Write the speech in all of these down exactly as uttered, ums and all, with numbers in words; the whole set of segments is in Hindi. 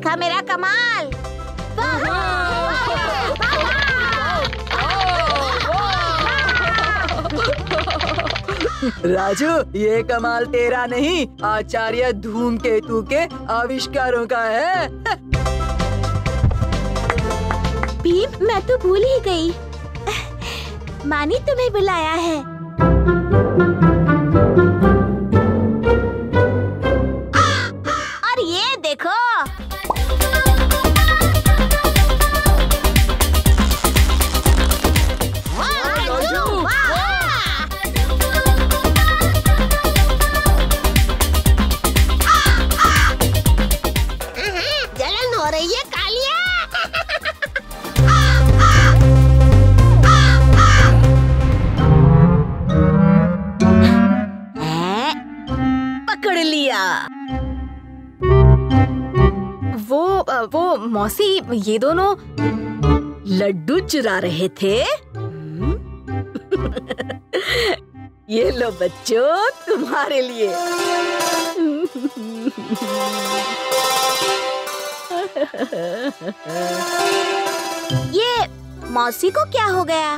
देखा मेरा कमाल। राजू, ये कमाल तेरा नहीं, आचार्य धूमकेतु के आविष्कारों का है। भीम, मैं तो भूल ही गई। मानी तुम्हें बुलाया है। और ये देखो, जलन हो रही है कालिया। पकड़ लिया। वो वो मौसी, ये दोनों लड्डू चुरा रहे थे। ये लो बच्चों, तुम्हारे लिए। ये मौसी को क्या हो गया?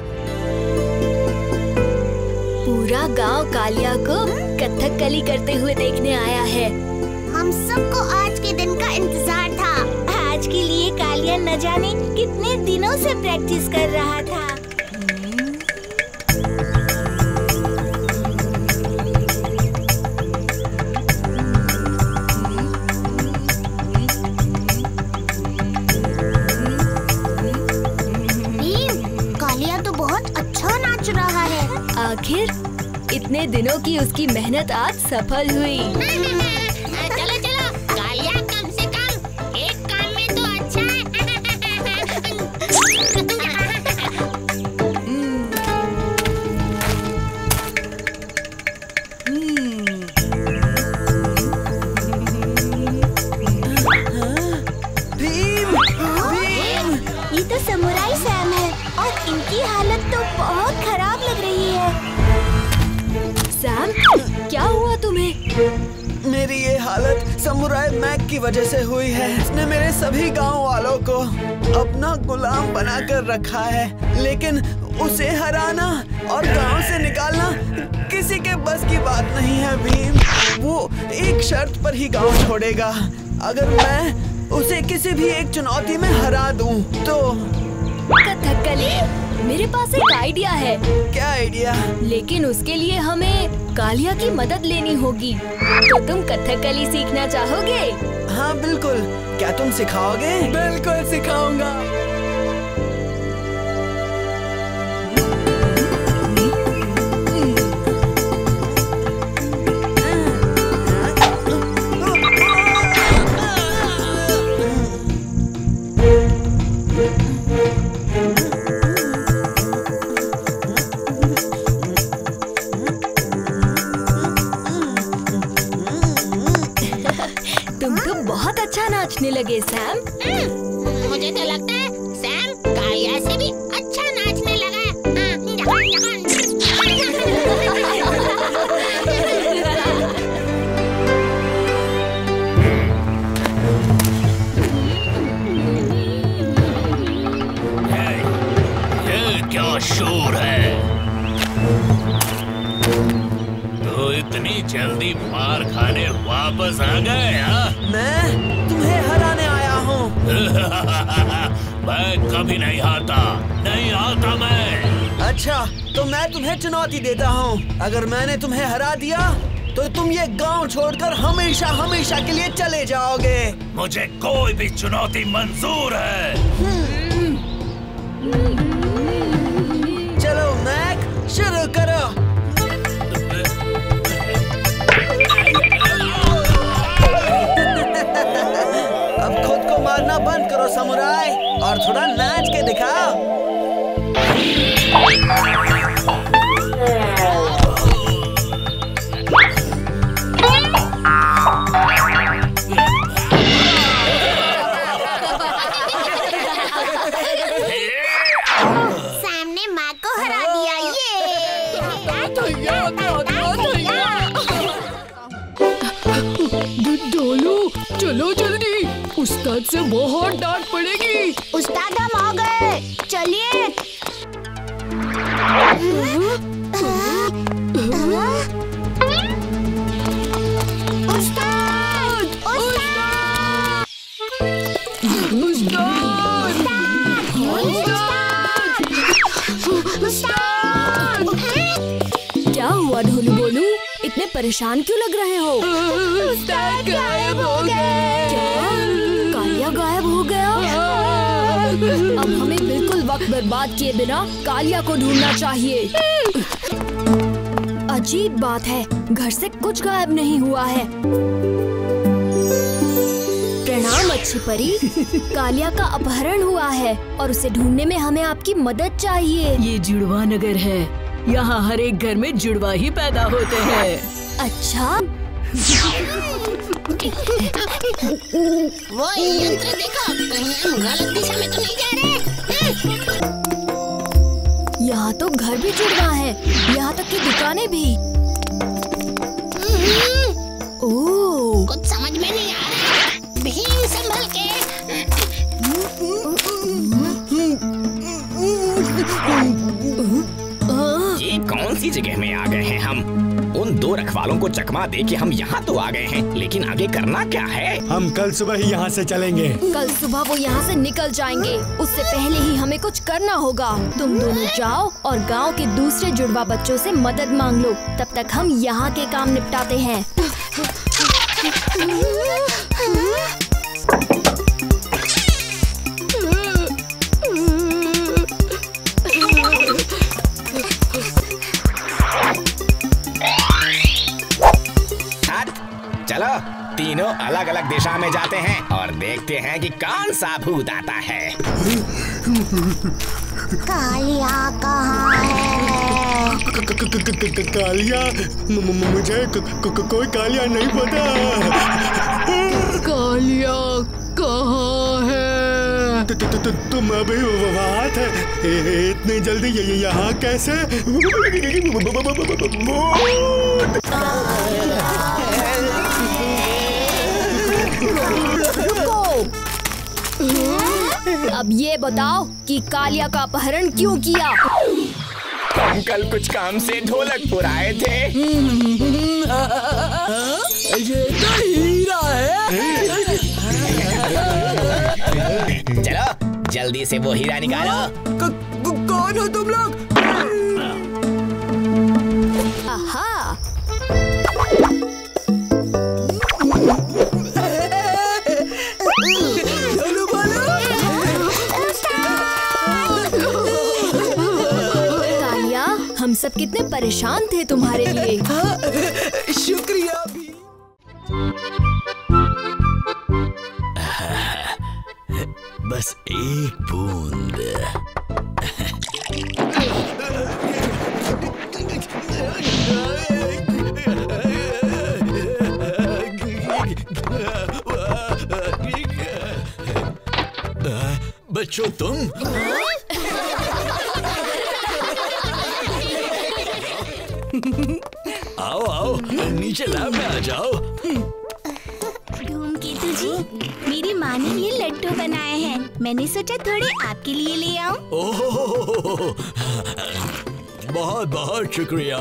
पूरा गांव कालिया को कथकली करते हुए देखने आया है। हम सबको आज के दिन का इंतजार था। आज के लिए कालिया न जाने कितने दिनों से प्रैक्टिस कर रहा था। भीम, कालिया तो बहुत अच्छा नाच रहा है। आखिर इतने दिनों की उसकी मेहनत आज सफल हुई। चलो चलो, कालिया कम से कम एक काम में तो अच्छा है। भीम, भीम। ये तो समुराई सैम है और इनकी हालत तो बहुत खराब लग रही है। सैम, क्या हुआ तुम्हें? मेरी ये हालत समुराई मैक की वजह से हुई है। उसने मेरे सभी गांव वालों को अपना गुलाम बनाकर रखा है, लेकिन उसे हराना और गांव से निकालना किसी के बस की बात नहीं है भीम। वो एक शर्त पर ही गांव छोड़ेगा, अगर मैं उसे किसी भी एक चुनौती में हरा दूं तो। कथकली, मेरे पास एक आइडिया है। क्या आइडिया? लेकिन उसके लिए हमें कालिया की मदद लेनी होगी। तो तुम कथकली सीखना चाहोगे? हाँ बिल्कुल, क्या तुम सिखाओगे? बिल्कुल सिखाऊंगा। तुम तो बहुत अच्छा नाचने लगे सैम। मुझे तो लगता है सैम कालिया से भी अच्छा नाचने लगा है। ये क्या शोर है? तो इतनी जल्दी मार खाने वापस आ गए? हाँ? मैं तुम्हें हराने आया हूँ। मैं कभी नहीं हारता, नहीं हारता मैं। अच्छा, तो मैं तुम्हें चुनौती देता हूँ। अगर मैंने तुम्हें हरा दिया तो तुम ये गांव छोड़कर हमेशा हमेशा के लिए चले जाओगे। मुझे कोई भी चुनौती मंजूर है। चलो मैक, शुरू करो। अब खुद को मारना बंद करो समुराई, और थोड़ा नाच के दिखाओ। सैम ने मैक को हरा दिया। ये डोलू, चलो जल्दी, उस्ताद से बहुत डांट पड़ेगी। उस्ताद हम आ गए, चलिए। उस्ताद, उस्ताद, उस्ताद, क्या हुआ ढोलू बोलू, इतने परेशान क्यों लग रहे हो? उस्ताद गायब हो गए। क्या कालिया गायब हो गया? अब हमें बिल्कुल वक्त बर्बाद किए बिना कालिया को ढूंढना चाहिए। अजीब बात है, घर से कुछ गायब नहीं हुआ है। प्रणाम अच्छी परी, कालिया का अपहरण हुआ है और उसे ढूंढने में हमें आपकी मदद चाहिए। ये जुड़वा नगर है, यहाँ हर एक घर में जुड़वा ही पैदा होते हैं। अच्छा, वो यंत्र देखो, कहीं हम गलत दिशा में तो नहीं जा रहे? यहाँ तो घर भी जुड़वा है, यहाँ तक कि दुकानें भी। ओह, कुछ समझ में नहीं आ रहा। भीम संभल के। ये कौन सी जगह में आ गए हैं हम? उन दो रखवालों को चकमा दे के हम यहाँ तो आ गए हैं, लेकिन आगे करना क्या है? हम कल सुबह ही यहाँ से चलेंगे। कल सुबह वो यहाँ से निकल जाएंगे, उससे पहले ही हमें कुछ करना होगा। तुम दोनों जाओ और गांव के दूसरे जुड़वा बच्चों से मदद मांग लो, तब तक हम यहाँ के काम निपटाते हैं। चलो तीनों अलग अलग दिशा में जाते हैं और देखते हैं कि कौन सा भूत आता है। कालिया कहाँ है? कालिया? मुझे कोई कालिया नहीं पता। कालिया कहाँ है? तुम अभी वहाँ थे, इतनी जल्दी यहाँ कैसे? अब ये बताओ कि कालिया का अपहरण क्यों किया? हम कल कुछ काम से ढोलकपुर आए थे। ये तो हीरा है। चलो जल्दी से वो हीरा निकालो। कौन हो तुम लोग? आहा, कालिया, हम सब कितने परेशान थे तुम्हारे लिए। शुक्रिया भी। बस एक बूंद। बच्चों तुम आओ आओ नीचे लैब में आ जाओ। धूमकेतु जी, मेरी माँ ने ये लड्डू बनाए हैं, मैंने सोचा थोड़े आपके लिए ले आऊं। ओह, बहुत बहुत शुक्रिया।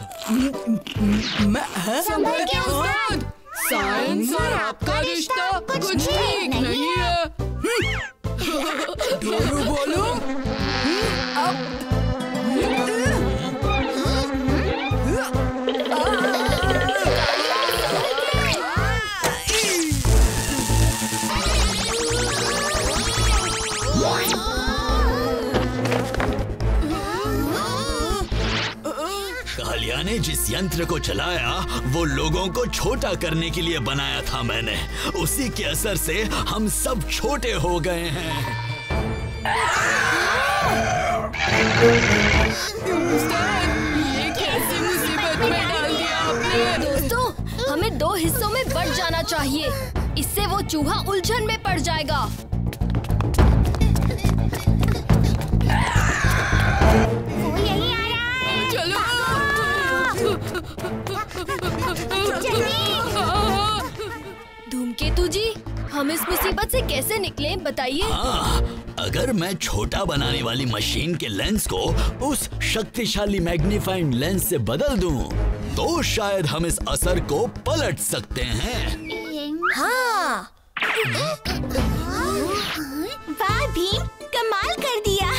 संभल के उस्ताद। साइंस और आपका रिश्ता कुछ ठीक नहीं है। ढोलू बोलू। कालिया ने जिस यंत्र को चलाया वो लोगों को छोटा करने के लिए बनाया था मैंने। उसी के असर से हम सब छोटे हो गए हैं। ये कैसी मुसीबत में डाल दिया आपने? दोस्तों, हमें दो हिस्सों में बंट जाना चाहिए, इससे वो चूहा उलझन में पड़ जाएगा। वो यही आ रहा है। चलो जल्दी। धूमकेतु जी, हम इस मुसीबत से कैसे निकले बताइए। हाँ, अगर मैं छोटा बनाने वाली मशीन के लेंस को उस शक्तिशाली मैग्नीफाइंग लेंस से बदल दूं, तो शायद हम इस असर को पलट सकते हैं। हाँ। वाह भीम, कमाल कर दिया।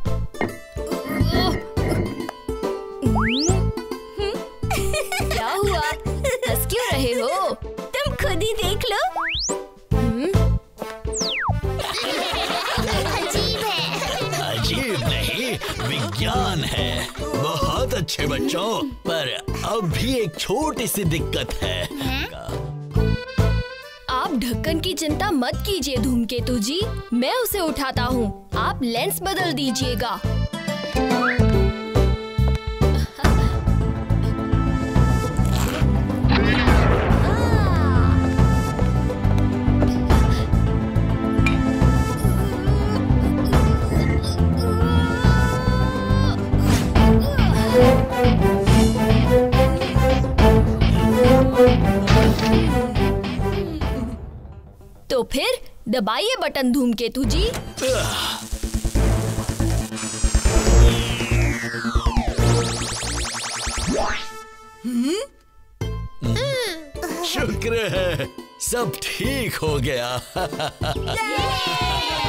क्या हुआ? हंस क्यों रहे हो? तुम खुद ही देख लो। अजीब है। अजीब नहीं, विज्ञान है। बहुत अच्छे बच्चों, पर अब भी एक छोटी सी दिक्कत है। आप ढक्कन की चिंता मत कीजिए धूमकेतु जी, मैं उसे उठाता हूँ। आप लेंस बदल दीजिएगा। तो फिर दबाइए बटन धूमकेतु जी। शुक्र है, सब ठीक हो गया।